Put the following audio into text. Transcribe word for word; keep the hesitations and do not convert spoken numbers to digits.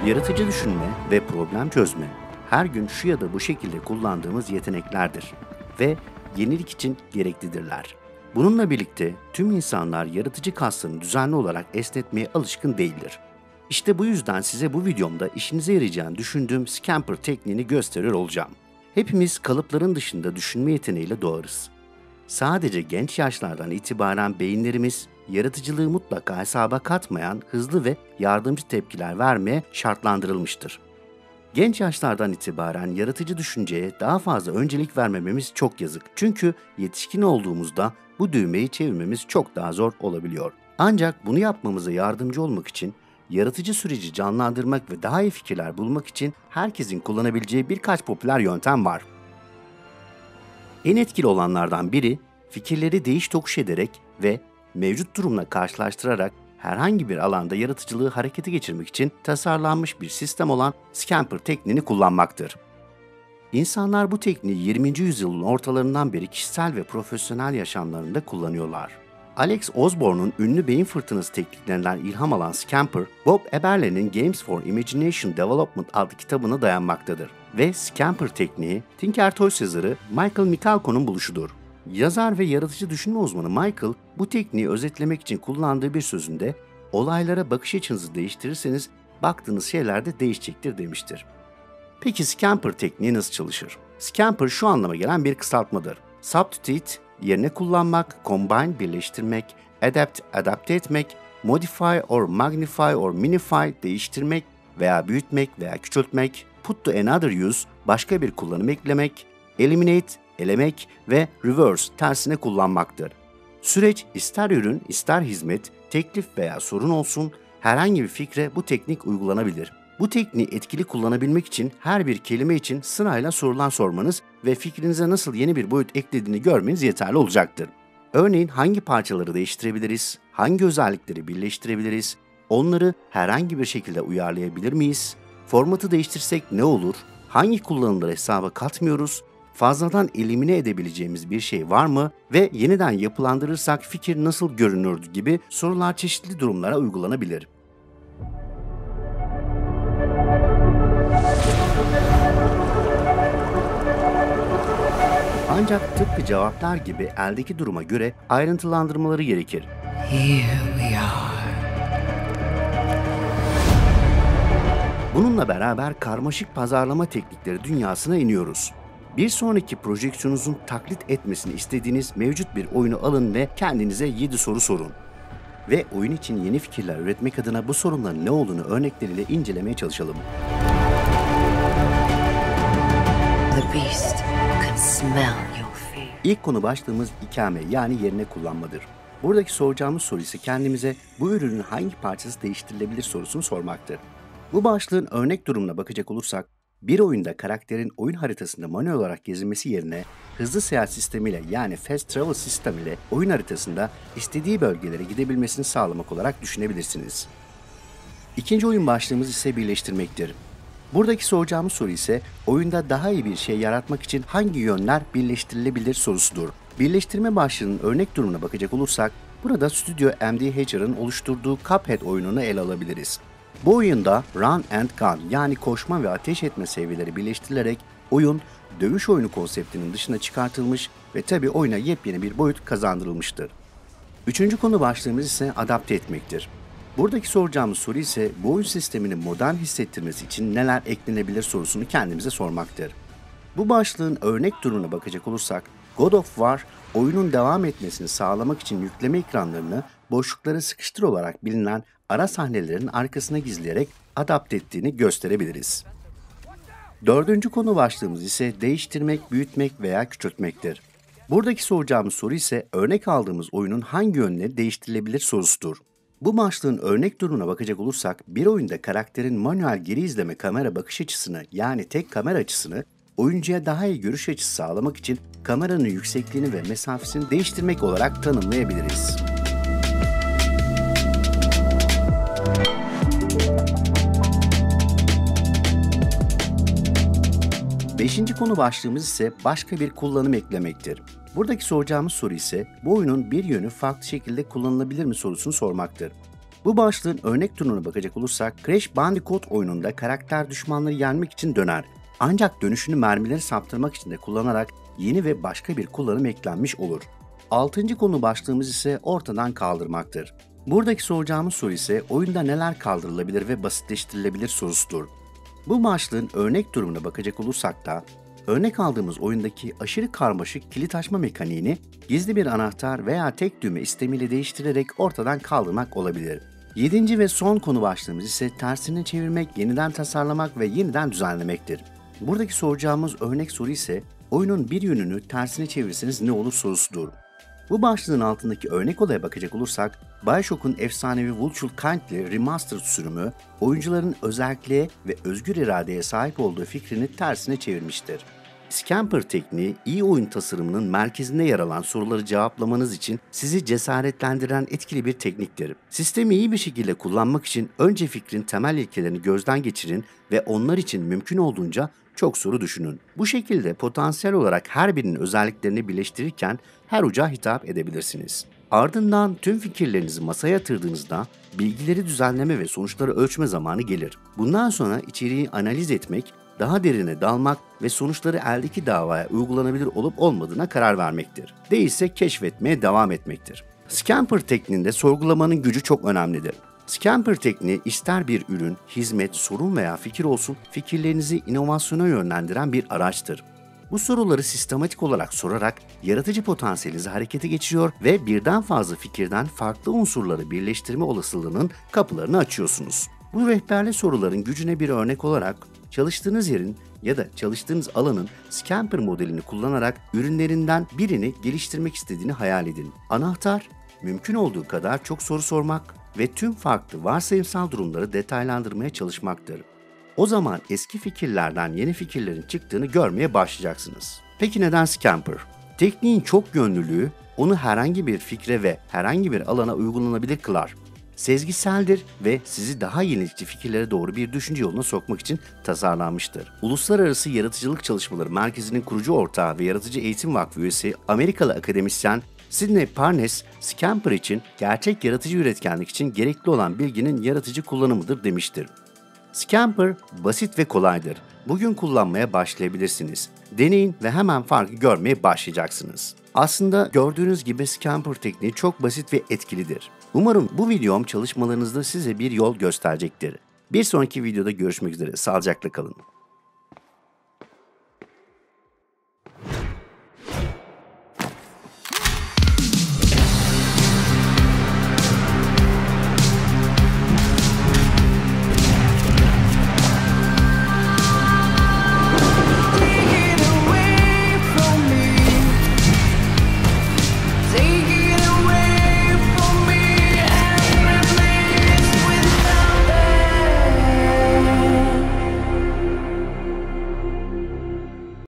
Yaratıcı düşünme ve problem çözme her gün şu ya da bu şekilde kullandığımız yeteneklerdir ve yenilik için gereklidirler. Bununla birlikte tüm insanlar yaratıcı kaslarını düzenli olarak esnetmeye alışkın değildir. İşte bu yüzden size bu videomda işinize yarayacağını düşündüğüm Scamper tekniğini gösterir olacağım. Hepimiz kalıpların dışında düşünme yeteneğiyle doğarız. Sadece genç yaşlardan itibaren beyinlerimiz yaratıcılığı mutlaka hesaba katmayan hızlı ve yardımcı tepkiler vermeye şartlandırılmıştır. Genç yaşlardan itibaren yaratıcı düşünceye daha fazla öncelik vermememiz çok yazık. Çünkü yetişkin olduğumuzda bu düğmeyi çevirmemiz çok daha zor olabiliyor. Ancak bunu yapmamıza yardımcı olmak için, yaratıcı süreci canlandırmak ve daha iyi fikirler bulmak için herkesin kullanabileceği birkaç popüler yöntem var. En etkili olanlardan biri, fikirleri değiş tokuş ederek ve mevcut durumla karşılaştırarak herhangi bir alanda yaratıcılığı harekete geçirmek için tasarlanmış bir sistem olan Scamper tekniğini kullanmaktır. İnsanlar bu tekniği yirminci yüzyılın ortalarından beri kişisel ve profesyonel yaşamlarında kullanıyorlar. Alex Osborne'un ünlü beyin fırtınası tekniklerinden ilham alan Scamper, Bob Eberle'nin Games for Imagination Development adlı kitabına dayanmaktadır ve Scamper tekniği Tinker Toys yazarı Michael Michalko'nun buluşudur. Yazar ve yaratıcı düşünme uzmanı Michael, bu tekniği özetlemek için kullandığı bir sözünde, olaylara bakış açınızı değiştirirseniz baktığınız şeyler de değişecektir demiştir. Peki Scamper tekniği nasıl çalışır? Scamper şu anlama gelen bir kısaltmadır. Substitute, yerine kullanmak, combine, birleştirmek, adapt, adapte etmek, modify or magnify or minify, değiştirmek veya büyütmek veya küçültmek, put to another use, başka bir kullanım eklemek, eliminate, elemek ve reverse, tersine kullanmaktır. Süreç ister ürün, ister hizmet, teklif veya sorun olsun, herhangi bir fikre bu teknik uygulanabilir. Bu tekniği etkili kullanabilmek için her bir kelime için sırayla sorular sormanız ve fikrinize nasıl yeni bir boyut eklediğini görmeniz yeterli olacaktır. Örneğin hangi parçaları değiştirebiliriz, hangi özellikleri birleştirebiliriz, onları herhangi bir şekilde uyarlayabilir miyiz, formatı değiştirsek ne olur, hangi kullanımları hesaba katmıyoruz, fazladan elimine edebileceğimiz bir şey var mı ve yeniden yapılandırırsak fikir nasıl görünürdü gibi sorular çeşitli durumlara uygulanabilir. Ancak tıpkı cevaplar gibi eldeki duruma göre ayrıntılandırmaları gerekir. Here we are. Bununla beraber karmaşık pazarlama teknikleri dünyasına iniyoruz. Bir sonraki projeksiyonunuzun taklit etmesini istediğiniz mevcut bir oyunu alın ve kendinize yedi soru sorun. Ve oyun için yeni fikirler üretmek adına bu sorunların ne olduğunu örnekleriyle incelemeye çalışalım. The beast can smell your fear. İlk konu başlığımız ikame, yani yerine kullanmadır. Buradaki soracağımız soru ise kendimize bu ürünün hangi parçası değiştirilebilir sorusunu sormaktır. Bu başlığın örnek durumuna bakacak olursak, bir oyunda karakterin oyun haritasında manuel olarak gezinmesi yerine hızlı seyahat sistemiyle, yani Fast Travel sistem ile oyun haritasında istediği bölgelere gidebilmesini sağlamak olarak düşünebilirsiniz. İkinci oyun başlığımız ise birleştirmektir. Buradaki soracağımız soru ise oyunda daha iyi bir şey yaratmak için hangi yönler birleştirilebilir sorusudur. Birleştirme başlığının örnek durumuna bakacak olursak, burada Studio M D Hatcher'ın oluşturduğu Cuphead oyununu ele alabiliriz. Bu oyunda Run and Gun, yani koşma ve ateş etme seviyeleri birleştirilerek oyun, dövüş oyunu konseptinin dışına çıkartılmış ve tabi oyuna yepyeni bir boyut kazandırılmıştır. Üçüncü konu başlığımız ise adapte etmektir. Buradaki soracağımız soru ise bu oyun sistemini modern hissettirmesi için neler eklenebilir sorusunu kendimize sormaktır. Bu başlığın örnek durumuna bakacak olursak, God of War, oyunun devam etmesini sağlamak için yükleme ekranlarını boşluklara sıkıştır olarak bilinen ara sahnelerin arkasına gizleyerek adapte ettiğini gösterebiliriz. Dördüncü konu başlığımız ise değiştirmek, büyütmek veya küçültmektir. Buradaki soracağımız soru ise örnek aldığımız oyunun hangi yönleri değiştirilebilir sorusudur. Bu başlığın örnek durumuna bakacak olursak, bir oyunda karakterin manuel geri izleme kamera bakış açısını, yani tek kamera açısını, oyuncuya daha iyi görüş açısı sağlamak için kameranın yüksekliğini ve mesafesini değiştirmek olarak tanımlayabiliriz. Beşinci konu başlığımız ise başka bir kullanım eklemektir. Buradaki soracağımız soru ise bu oyunun bir yönü farklı şekilde kullanılabilir mi sorusunu sormaktır. Bu başlığın örnek turuna bakacak olursak Crash Bandicoot oyununda karakter düşmanları yenmek için döner. Ancak dönüşünü mermileri saptırmak için de kullanarak yeni ve başka bir kullanım eklenmiş olur. Altıncı konu başlığımız ise ortadan kaldırmaktır. Buradaki soracağımız soru ise oyunda neler kaldırılabilir ve basitleştirilebilir sorusudur. Bu başlığın örnek durumuna bakacak olursak da örnek aldığımız oyundaki aşırı karmaşık kilit açma mekaniğini gizli bir anahtar veya tek düğme istemiyle değiştirerek ortadan kaldırmak olabilir. Yedinci ve son konu başlığımız ise tersini çevirmek, yeniden tasarlamak ve yeniden düzenlemektir. Buradaki soracağımız örnek soru ise oyunun bir yönünü tersine çevirirseniz ne olur sorusudur. Bu başlığın altındaki örnek olaya bakacak olursak, BioShock'un efsanevi Vulture Kindly Remastered sürümü, oyuncuların özelliğe ve özgür iradeye sahip olduğu fikrini tersine çevirmiştir. Scamper tekniği, iyi oyun tasarımının merkezinde yer alan soruları cevaplamanız için sizi cesaretlendiren etkili bir tekniktir. Sistemi iyi bir şekilde kullanmak için önce fikrin temel ilkelerini gözden geçirin ve onlar için mümkün olduğunca çok soru düşünün. Bu şekilde potansiyel olarak her birinin özelliklerini birleştirirken her uca hitap edebilirsiniz. Ardından tüm fikirlerinizi masaya yatırdığınızda bilgileri düzenleme ve sonuçları ölçme zamanı gelir. Bundan sonra içeriği analiz etmek, daha derine dalmak ve sonuçları eldeki davaya uygulanabilir olup olmadığına karar vermektir. Değilse keşfetmeye devam etmektir. Scamper tekniğinde sorgulamanın gücü çok önemlidir. Scamper tekniği ister bir ürün, hizmet, sorun veya fikir olsun, fikirlerinizi inovasyona yönlendiren bir araçtır. Bu soruları sistematik olarak sorarak yaratıcı potansiyelinizi harekete geçiriyor ve birden fazla fikirden farklı unsurları birleştirme olasılığının kapılarını açıyorsunuz. Bu rehberli soruların gücüne bir örnek olarak çalıştığınız yerin ya da çalıştığınız alanın Scamper modelini kullanarak ürünlerinden birini geliştirmek istediğini hayal edin. Anahtar, mümkün olduğu kadar çok soru sormak ve tüm farklı varsayımsal durumları detaylandırmaya çalışmaktır. O zaman eski fikirlerden yeni fikirlerin çıktığını görmeye başlayacaksınız. Peki neden Scamper? Tekniğin çok yönlülüğü onu herhangi bir fikre ve herhangi bir alana uygulanabilir kılar. Sezgiseldir ve sizi daha yenilikçi fikirlere doğru bir düşünce yoluna sokmak için tasarlanmıştır. Uluslararası Yaratıcılık Çalışmaları Merkezi'nin kurucu ortağı ve Yaratıcı Eğitim Vakfı üyesi Amerikalı akademisyen Sidney Parnes, Scamper için gerçek yaratıcı üretkenlik için gerekli olan bilginin yaratıcı kullanımıdır demiştir. Scamper basit ve kolaydır. Bugün kullanmaya başlayabilirsiniz. Deneyin ve hemen farkı görmeye başlayacaksınız. Aslında gördüğünüz gibi Scamper tekniği çok basit ve etkilidir. Umarım bu videom çalışmalarınızda size bir yol gösterecektir. Bir sonraki videoda görüşmek üzere. Sağlıcakla kalın.